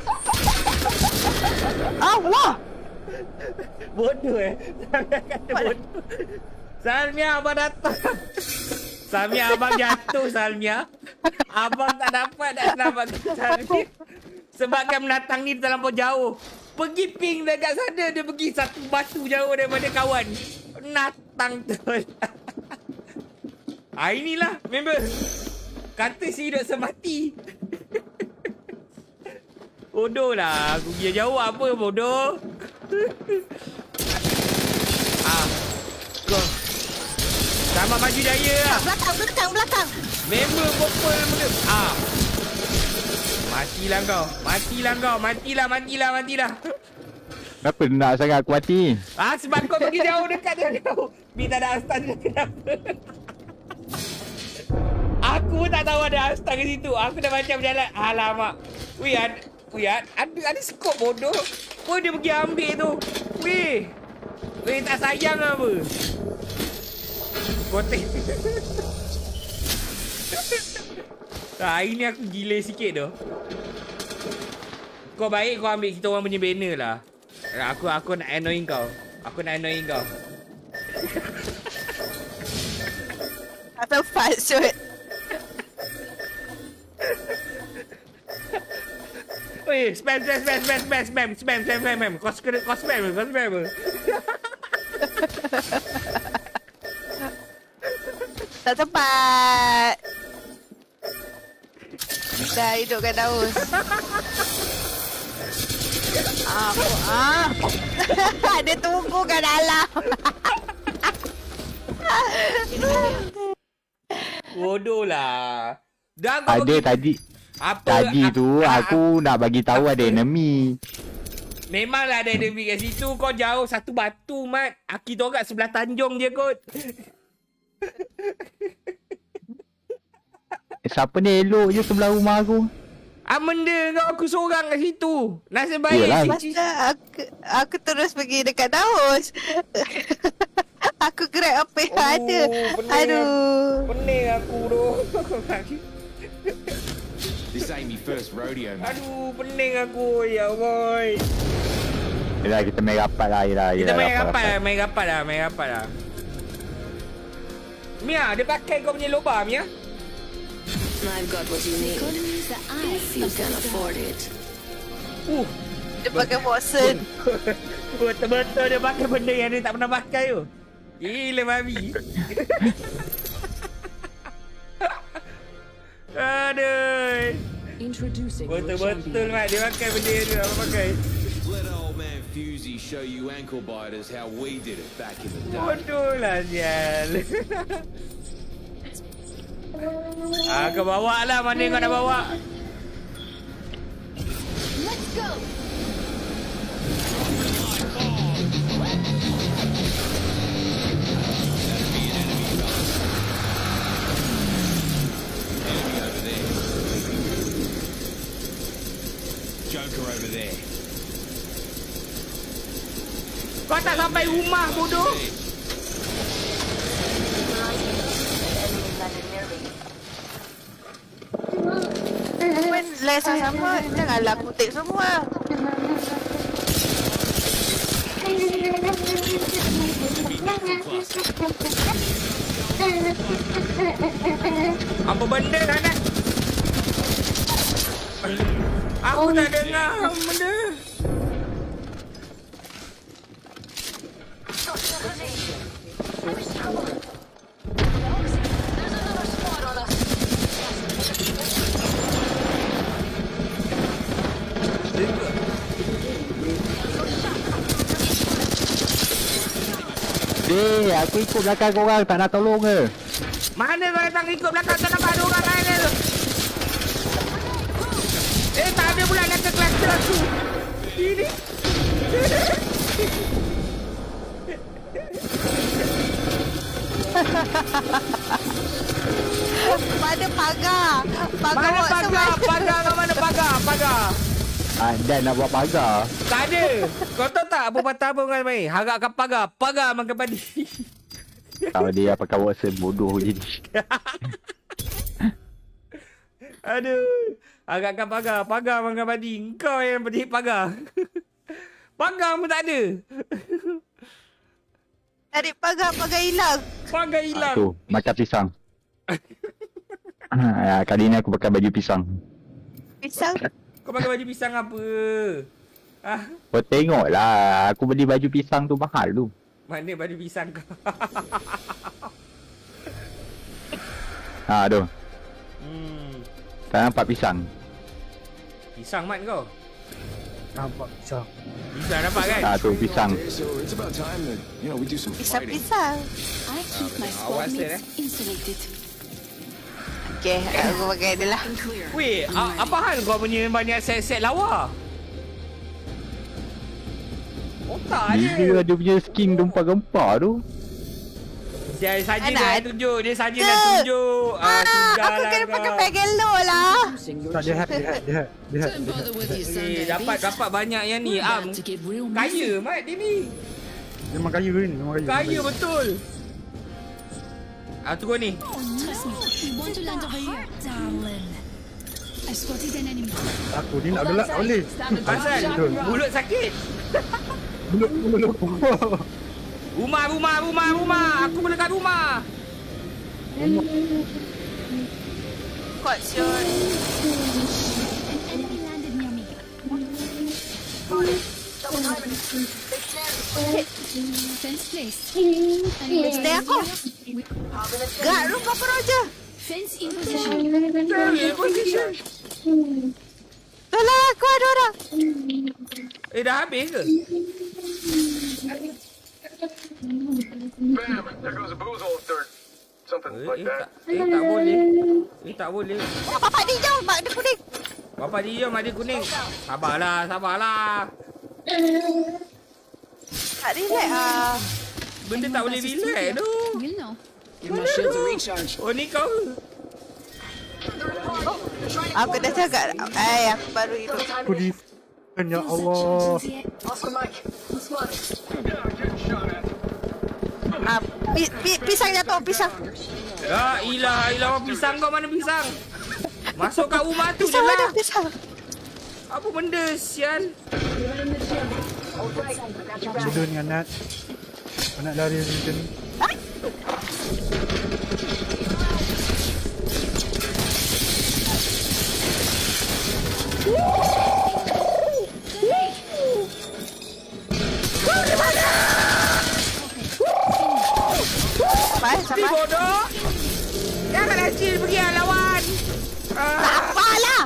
Allah. Bodoh eh. Salmia kata bodoh. Salmia, abang datang. Salmia, abang jatuh Salmia. Abang tak dapat nak selamatkan Salmia. Sebabkan menatang ni terlampau jauh. Pergi ping dekat sana, dia pergi satu batu jauh daripada kawan. Natang tu. Ah, inilah member. Kata si hidup semati. Bodoh lah. Aku dia jawab apa bodoh. Ah, kau. Sama maju jaya lah. Belakang belakang belakang. Member purple muda. Ah. Matilah kau. Matilah kau. Matilah, matilah, matilah. Kenapa nak sangat aku mati? Ah, sebab kau pergi jauh dekat dia jauh. Mi tak ada Astan dia kenapa? Aku pun tak tahu ada Astan ke situ. Aku dah macam berjalan. Alamak. Wih, ada, wih, ada, ada skop bodoh. Kau dia pergi ambil tu. Wih. Wih, tak sayang apa? Kotek. Tak, hari ni aku gila sikit tu. Kau baik kau ambil kita orang punya banner lah. Aku aku nak annoying kau. Aku nak annoying kau. Atau fast shoot. Weh, spam spam spam spam spam spam spam spam spam spam. Kau kena kau spam kau spam. Tak tepat. Dah hidup kat daus. Apa? Ah. Dia tumpu kat dalam. Bodoh lah. Dah Ada kau bagi... tadi. Apa? Tadi A- tu a- aku a- nak bagi tahu apa? ada enemy. Memanglah ada enemy kat situ. Kau jauh satu batu, Mat. Aki tu kat sebelah tanjung je kot. Siapa ni elok je sebelah rumah aku? Ah, benda kau aku seorang kat situ. Nasib Yelah. baik. Masa aku, aku terus pergi dekat daus. Aku grab apa yang Oh, ada. pening Aduh. Pening aku tu. This ain't me first rodeo, man. Aduh, pening aku. Ya boy. Yelah kita main rapat lah. Yelah, Kita yelah, main rapat lah, main rapat lah, main rapat lah. Mia, dia pakai kau punya lubang, Mia. I've got what you need. If you can afford it. Uh, Dia pakai Watson. betul-betul dia pakai benda yang dia tak pernah pakai tu. Gila babi. Aduh. Introducing your Betul-betul, champion. Mat. Dia pakai benda yang dia tak pernah pakai. Let old man Fusey show you ankle biters how we did it back in the day. Bodoh lah, sial. Ah, kau bawa lah. Mana kau nak bawa? Let's go. Enemy over there. Joker over there. Kau tak sampai rumah, bodoh. Pun lesson sama. Janganlah kutip semua. Apa benda sana? Aku tak dengar benda. Eh, aku ikut belakang korang tak nak tolong ke? Mana kau datang ikut belakang kau nampak ada orang lain tu? Eh, tak ada pula nak ke kluster aku. Ini. Mana pagar? Pagar Mana Watson pagar? mana? Pagar kau mana pagar? Pagar. Ada nak buat pagar. Tak ada. Kau tahu tak apa patah apa orang main? Harapkan pagar. Pagar makan padi. Kalau dia pakai Watson bodoh je. Aduh. Harapkan pagar. Pagar makan padi. Kau yang berdiri pagar. Pagar pun tak ada. Cari pagar, pagar hilang. Pagar hilang. Tu, macam pisang. Ah, kali ni aku pakai baju pisang. Pisang. Kau pakai baju pisang apa? Ah, Kau tengok lah, aku beli baju pisang tu mahal tu. mana baju pisang kau? Ha tu, Hmm. tak nampak pisang. Pisang mat kau. Nampak pisang. Pisang dapat kan? Ha tu, pisang. So it's about time that, you know, we do some fighting. Pisang-pisang. I keep my awas squad dia, mates insulated. Okay, aku pakai dia lah. And clear. Weh, a- apa hal kau punya banyak set-set lawa? Otak Dia dia. ada punya skin gempar-gempar tu. Dia saja Anak. dah tunjuk. Dia saja Ke? dah tunjuk. Ah, Ah, sudah aku lah kena pakai kau. pegelo lah. Tak, dia hack, dia hack, dia hack, dia hack. Don't bother with your son, Eh, dapat dapat banyak yang ni. We're Am. about to get real Kaya mat dia ni. Memang kaya ni, memang kaya. Kaya betul. Ah, turun ni. Trust me, we want to land over here. Darling. I spotted an enemy. Aku ni nak belak tak boleh. Pasal Betul. mulut sakit. Mulut, mulut, mulut. Rumah, rumah, rumah, rumah. Aku boleh kat rumah. Kuat siul. An enemy landed near me. Fence placed. Enemy Stay aku. Gerak lu kau Roger. Fence in position. Cari position. Tolong aku ada orang. Eh, dah habis ke? Bam! There goes a booze holster. Something Eh, like eh, that. tak, eh, tak boleh. Eh, tak boleh. Oh, bapak ni jauh, mak dia kuning. Bapak dia mak dia kuning. Sabarlah, sabarlah. Tak relax ah. Benda tak boleh relax tu. We'll know. Give my shield to recharge. Oh, ni kau. Aku kena cakap. Eh, aku baru hidup. Aku di... Ya Allah. Ah, pi, pi, pisang jatuh, pisang. Ya ilah, ilah pisang kau mana pisang? Masuk kat rumah tu je Pisang mana, lah. pisang. Apa benda sial? Bodoh ni anak. Anak lari macam ni. Sabar, Ni sabar. bodoh. Jangan acil pergi lah lawan. Ah. Tak apalah.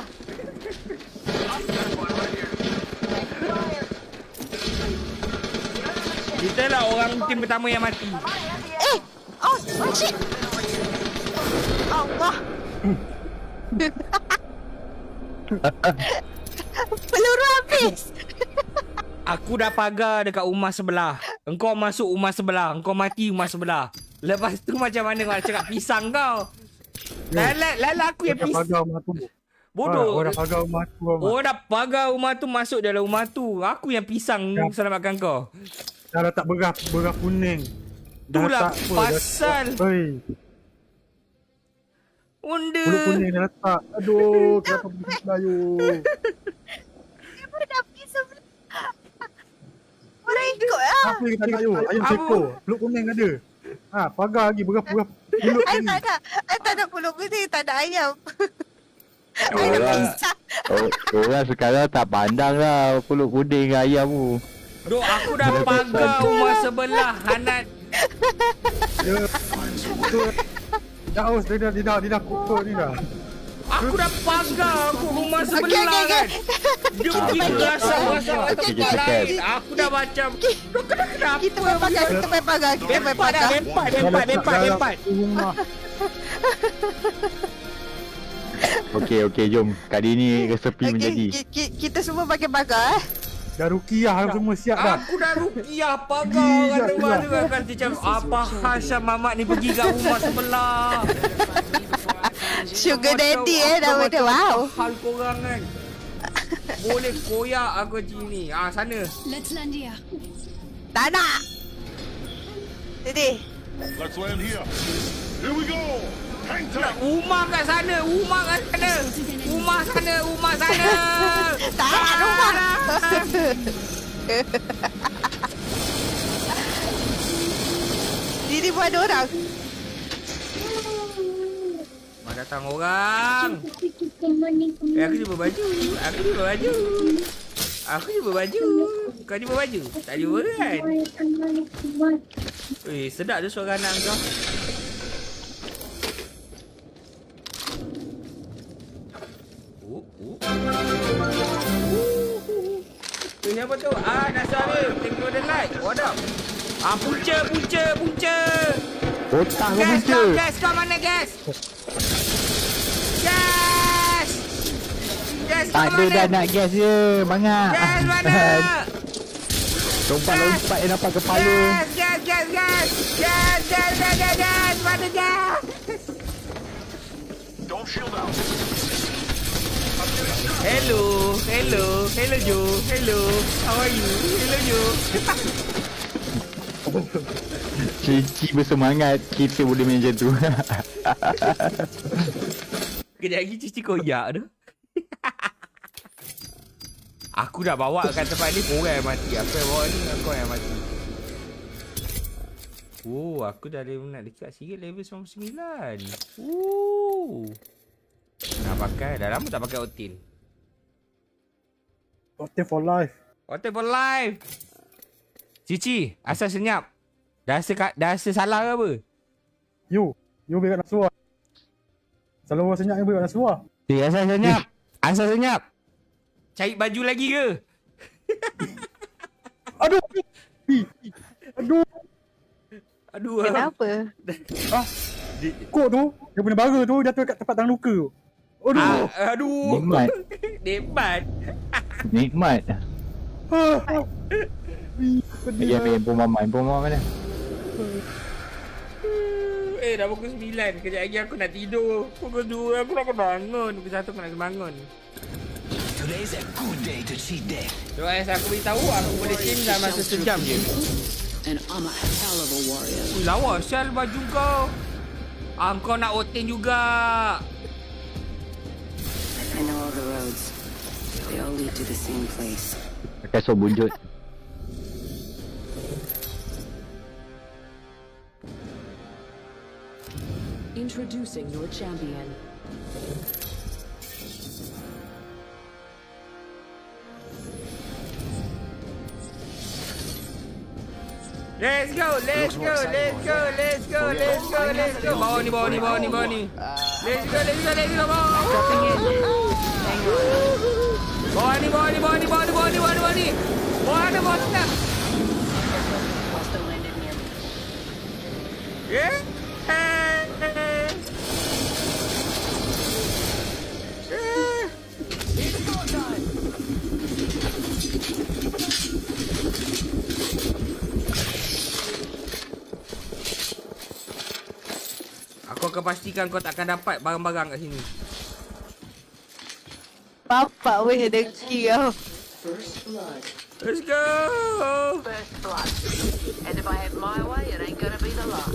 Kita lah orang tim pertama yang mati. Eh, oh, oh shit. Allah. Peluru habis. Aku dah pagar dekat rumah sebelah. Engkau masuk rumah sebelah. Engkau mati rumah sebelah. Lepas tu macam mana kau nak cakap pisang kau? Lala, lala aku yang Orang dah pisang. pagar rumah tu. Bodoh. Ah, orang dah pagar rumah tu. Oh dah pagar rumah tu masuk dalam rumah tu. Aku yang pisang Ya. selamatkan kau. Dah letak berah, berah kuning. Itulah letak apa, dah pasal. letak- Oi, Bunda. bulu kuning dah letak. Aduh, kenapa begitu Melayu? Dia dah pergi sebelah. Orang ikut lah. Apa yang tadi kayu? Ayam Apa? seko. Bulu kuning ada. Ha, pagar lagi berah berah bulu I kuning. tak ada. I tak ada bulu kuning, tak ada ayam. I ada Orang, pisang. oh, orang sekarang tak pandang lah pulut kuning dengan ayam tu. Dok, aku dah pagar rumah sebelah. Hanat. Dia tu dah aus dia dah dia dah dia dah pukul ni dah. Aku dah pagar aku rumah Okey, sebelah okey, okey. kan. Dia pergi berasap-rasap kat Okey, tempat kita lain. cat. Aku dah macam, Dok, kenapa? Kita main pagar, kita main pagar, kita main Mempat dah, pagar. mempat, Dah mempat, letak mempat, dalam mempat. rumah. Okey, okey, jom. Kali ni resepi Okey, menjadi. ki- ki- kita semua pakai pagar eh. Dah rukiah semua siap dah. Aku dah rukiah pagar Gila, kat rumah gila. tu kan. Kan dia cakap, apa Hasyam Mamat ni pergi kat rumah sebelah. Sugar Kau daddy macam- eh, kau nama dia. macam Wow. apa hal korang kan. Boleh koyak aku macam ni. Ah, sana. Let's land here. Tak nak. Jadi, Let's land here. Here we go. Hang tight. Rumah kat sana, rumah kat sana. Rumah sana, rumah sana. tak nak rumah. Diri pun ada orang. Mak datang orang. Eh, aku jumpa baju. Aku jumpa baju. Aku jumpa baju. Kau jumpa baju? Tak jumpa kan? Eh, sedap tu suara anak kau. Oh, oh. Eh, apa tu? Ah, Nasari. Thank you for the light. What up? Ah, punca, punca, punca. Otak kau Gas punca. kau, gas kau mana gas? Gas! Gas Tak kau ada mana? dah nak gas je. Banyak. Gas mana? Lompat-lompat yang nampak kepala. Gas, gas, gas, gas. Gas, gas, gas, gas, gas. Mana gas? Don't shield out. Hello, hello, hello Joe. Hello, how are you? Hello Joe. Cici bersemangat, kita boleh main macam tu. Kejap lagi Cici koyak tu. Aku dah bawa kat tempat ni, korang yang mati. Aku yang bawa ni, kau yang mati. Oh, aku dah level nak dekat sikit level sembilan puluh sembilan. Oh. Nak pakai, dah lama tak pakai Octane. Octane for life. Octane for life. Cici, asal senyap. Dah rasa, dah rasa salah ke apa? You, you berat nak suar. Selalu orang senyap yang berat nak suar. Eh, asal senyap. Asal senyap. Cari baju lagi ke? Aduh. Aduh. Aduh. Kenapa? Ah. Kok tu, dia punya bara tu jatuh kat tempat tang luka tu. Aduh. Ah, aduh. Nikmat. Nikmat. Nikmat. Ah. Ya, info mama, info mama mana? Eh, dah pukul sembilan. Kejap lagi aku nak tidur. Pukul dua aku nak bangun. Pukul satu aku nak bangun. Today's a good day to cheat day. So, as aku beritahu, aku boleh change dalam masa sejam je. And I'm a hell of a warrior. Ui, lawa sial baju kau. Ah, kau nak Octane juga. I know all the roads. They all lead to the same place. Pakai sok bunjut. Introducing your champion. Let's go, let's go, let's go, let's go, let's go, let's go. Bawah ni, bawah ni, bawah ni, bawah ni. Let's go, let's go, let's go, bawah. Bawah ni, bawah ni, bawah ni, bawah ni, bawah ni, bawah ni, bawah ni. Bawah ni, bawah ni. Yeah? Aku akan pastikan kau takkan dapat barang-barang kat sini. Bapak weh dengki kau. Let's go. First blood. And if I have my way, it ain't gonna be the last.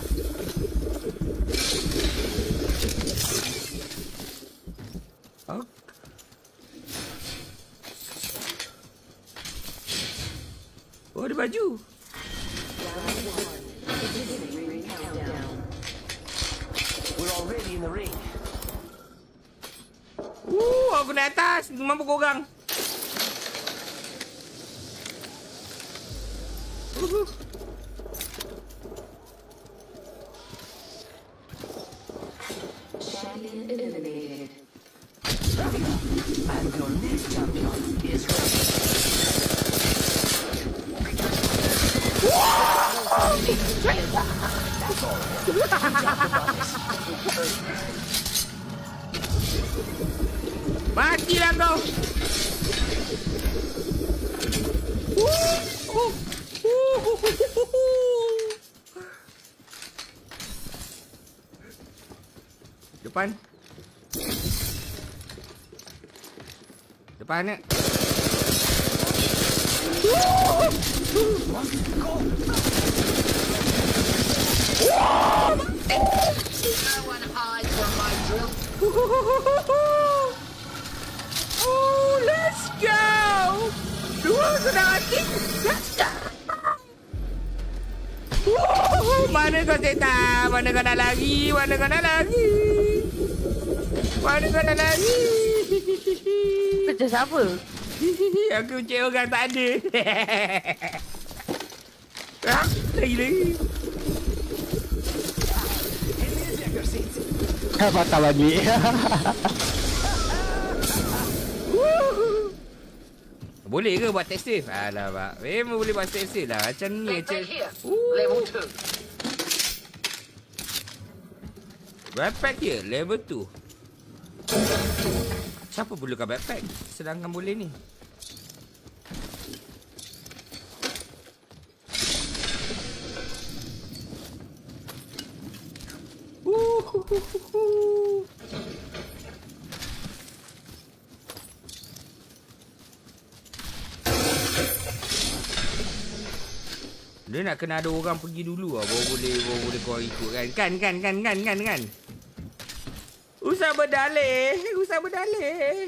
Oh. Oh, ada baju. We're already in the ring. Uh, aku naik atas. Mampu korang. Uh. Champion eliminated. And your next champion is ready. Matilah kau. Uh, uh, uh, Depan. Depan ni. No one hides from my drill. Oh, let's go. Dua sudah mati. Let's go. Oh, mana kau setan? Mana kau nak lari? Mana kau nak lari? Mana kau nak lari? Kerja siapa? Aku cek orang tak ada. Ah, lagi-lagi. Patah lagi. Boleh ke buat tech save? Alah, Pak. Memang boleh buat tech save lah. Macam ni. Macam... Level two. Backpack dia, level two. Siapa perlukan backpack? Sedangkan boleh ni. Dia nak kena ada orang pergi dulu lah, baru boleh, baru boleh kau ikut kan. Kan, kan, kan, kan, kan, kan. Usah berdalih, usah berdalih.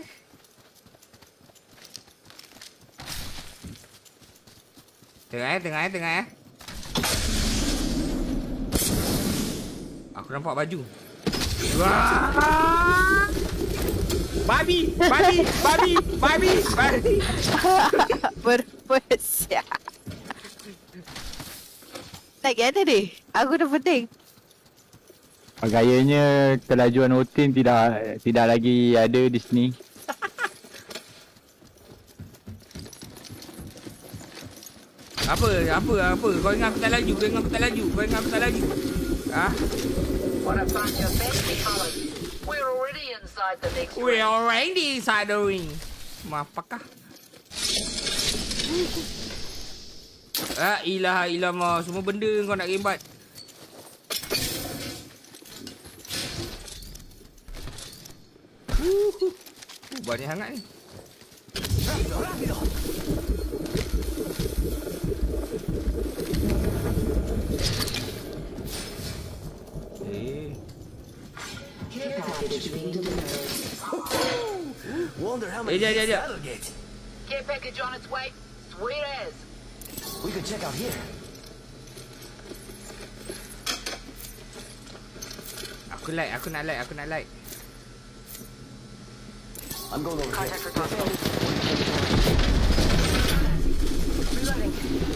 Tengah eh, tengah eh, tengah eh. Aku nampak baju. Wah! Babi, babi, babi, babi, babi. Berpesya. Lagi ada deh. Aku dah penting. Gayanya kelajuan Otin tidak tidak lagi ada di sini. Apa? Apa? Apa? Kau ingat aku tak laju? Kau ingat aku tak laju? Kau ingat aku tak laju? Ah? Wanna find your best talent? We're already inside the next We're ring. already inside the ring. Apakah? Ah, ilaha illallah. Semua benda kau nak rembat. Uh, uh, banyak sangat ni. Eh. Wonder how Eh, many jap, jap, hits jap. that'll get. Care package on its way. Sweet as. We could check out here. Aku like, aku nak like, aku nak like. I'm going over Contact here. for Tosco. Reloading.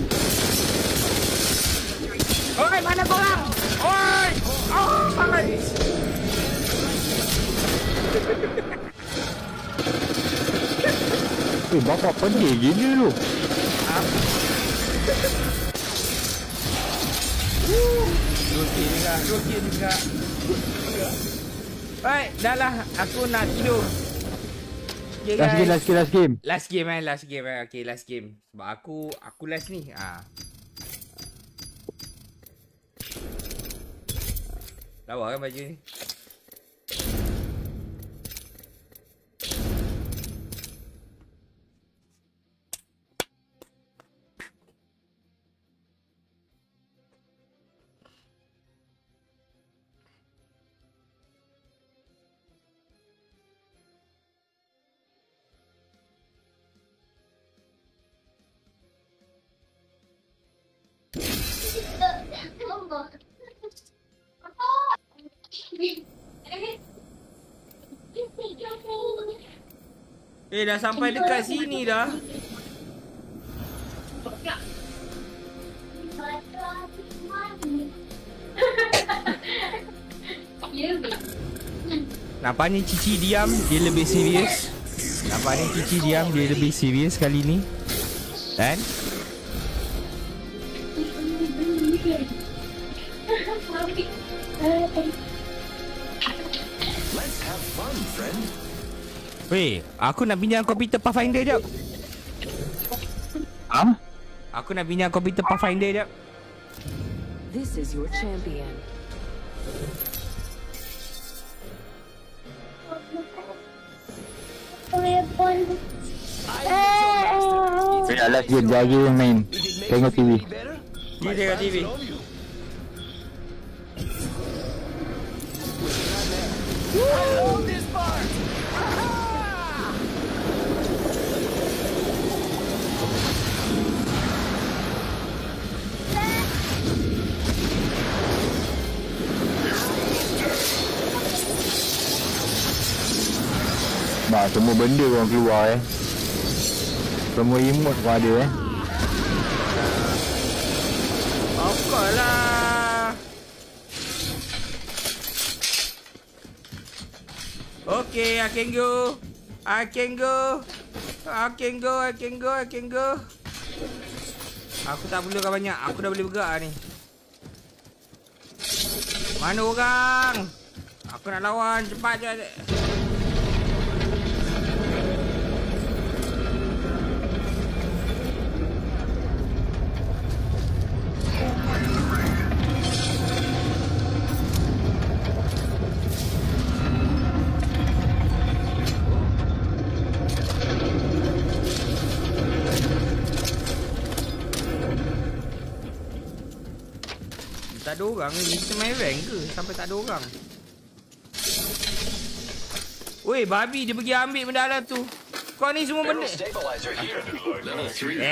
Oi, mana korang? Oi! Oi! Eh, bapak pedih gila lu. Okey juga, okey juga. Baik, dah lah. Aku nak tidur. Okay, Last game, last game, last game. Last game eh, last game eh. Okay, last game. Sebab aku, aku last ni. Ha. Lawa kan baju ni? Eh, dah sampai dekat sini dah. Nampaknya Cici diam, dia lebih serius. Nampaknya Cici diam, dia lebih serius kali ni. Dan Let's have fun, friend. weh, aku nak pinjam komputer Pathfinder jap. Ha? Aku nak pinjam komputer Pathfinder jap. This is your champion. Ya, last game jaga main. Tengok T V. Dia tengok T V. Nah, semua benda orang keluar eh. Semua emote pun ada eh. Of course lah. Okay, I can go. I can go. I can go, I can go, I can go. Aku tak perlukan banyak. Aku dah boleh bergerak ni. Mana orang? Aku nak lawan. Cepat je. tak ada orang ni. Kita main rank ke? Sampai tak ada orang. Weh, babi dia pergi ambil benda dalam tu. Kau ni semua benda. Stabilizer here. Level three.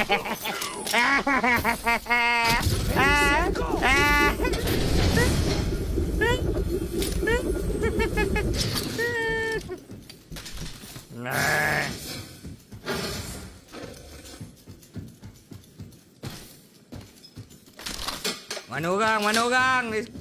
Nah. Mana orang? Mana orang?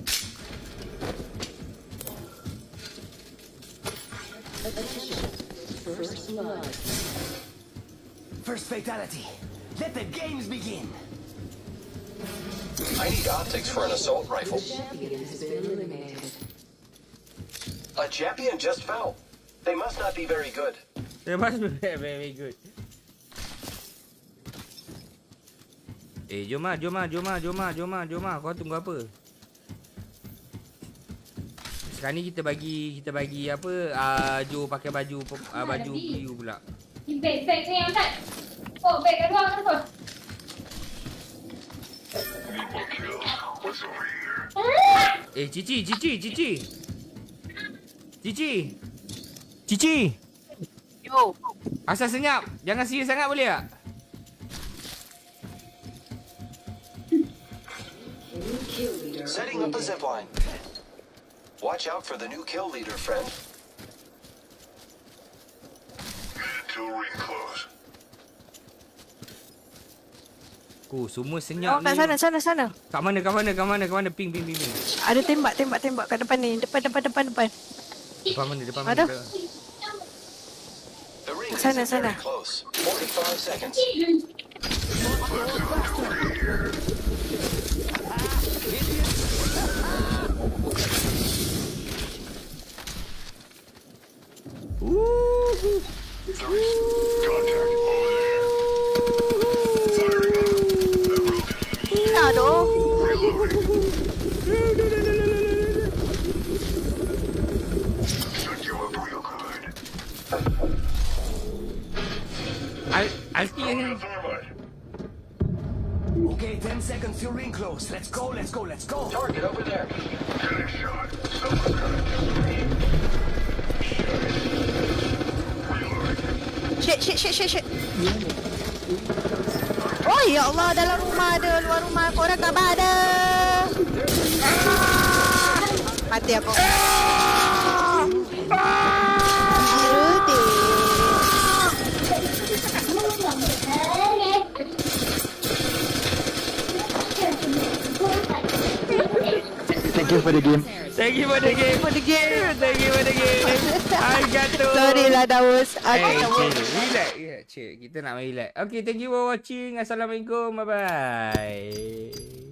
First fatality. Let the games begin. I need optics for an assault rifle. A champion just fell. They must not be very good. They must be very good. Eh, jom ah, jom ah, jom ah, jom ah, jom ah, jom ah. Kau tunggu apa? Sekarang ni kita bagi kita bagi apa? Uh, Jo pakai baju uh, baju biru pula. Beg beg ni angkat. Oh, beg kedua angkat tu. Eh, Cici, Cici, Cici. Cici. Cici. Yo. Asal senyap. Jangan serius sangat boleh tak? Setting up a zipline. Watch out for the new kill leader, friend. Kill ring close. Oh, semua senyap Oh, kat ni. sana, sana, sana. Kat mana, kat mana, kat mana, kat mana? Ping, ping, ping, ping. Ada tembak, tembak, tembak kat depan ni. Depan, depan, depan, depan. Depan mana, depan Ada. mana? The ring Sana, is sana. very close. forty-five seconds. Ooh. Contact over there. Aduh. Set you up real good. Al, Alki ni. Okay, ten seconds till ring close. Let's go, let's go, let's go. Target over there. Getting shot. Someone's gonna kill me. Shit, shit, shit, shit, shit. Oh, ya Allah. Dalam rumah ada, luar rumah. Korang khabar ada. Mati aku. Gila deh. Thank you for the game. Thank you for the game. For the game. Thank you for the game. Arigato. Sorry lah, Daus. Aku Eh, tak cik, relax. Ya, cik, kita nak relax. Okay, thank you for watching. Assalamualaikum. Bye-bye.